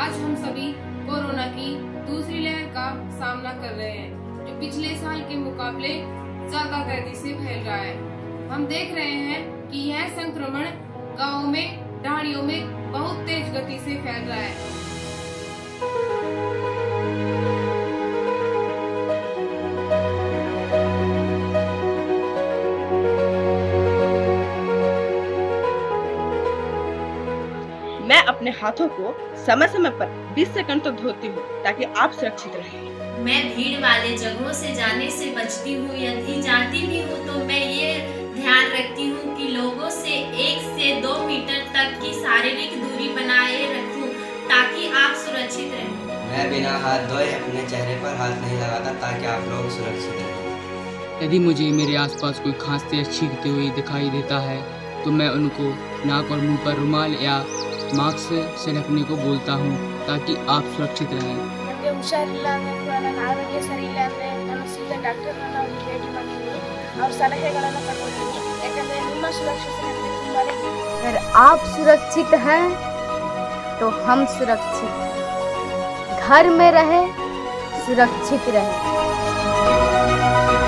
आज हम सभी कोरोना की दूसरी लहर का सामना कर रहे हैं, जो पिछले साल के मुकाबले ज्यादा तेजी से फैल रहा है। हम देख रहे हैं कि यह संक्रमण गांवों में, ढाणियों में बहुत तेज गति से फैल रहा है। मैं अपने हाथों को समय समय पर 20 सेकंड तक धोती हूँ ताकि आप सुरक्षित रहें। मैं भीड़ वाले जगहों से जाने से बचती हूँ। यदि जाती भी हूँ तो मैं ये ध्यान रखती हूँ कि लोगों से 1 से 2 मीटर तक की शारीरिक दूरी बनाए रखूँ ताकि आप सुरक्षित रहें। मैं बिना हाथ धोए अपने चेहरे पर हाथ नहीं लगाता ताकि आप लोग सुरक्षित रहें। यदि मुझे मेरे आसपास कोई खांसते या छींकते हुए दिखाई देता है तो मैं उनको नाक और मुंह पर रुमाल या मास्क से ढकने को बोलता हूँ ताकि आप सुरक्षित रहें। ನನಗೆ ಹುಷಾರಿಲ್ಲ ಅಥವಾ ನನ್ನ ಆರೋಗ್ಯ ಸರಿ ಇಲ್ಲ ಅಂದರೆ ನಾನು ಸೀದಾ ಡಾಕ್ಟರ್ನ ಭೇಟಿ ಮಾಡ್ತೀನಿ, ಅವ್ರ ಸಲಹೆಗಳನ್ನು ತಗೊಳ್ತೀನಿ, ಯಾಕಂದರೆ ನಿಮ್ಮ ಸುರಕ್ಷತೆ ನನಗೆ ತುಂಬಾ ಮುಖ್ಯ। अगर आप सुरक्षित हैं तो हम सुरक्षित हैं। घर में रहें, सुरक्षित रहें।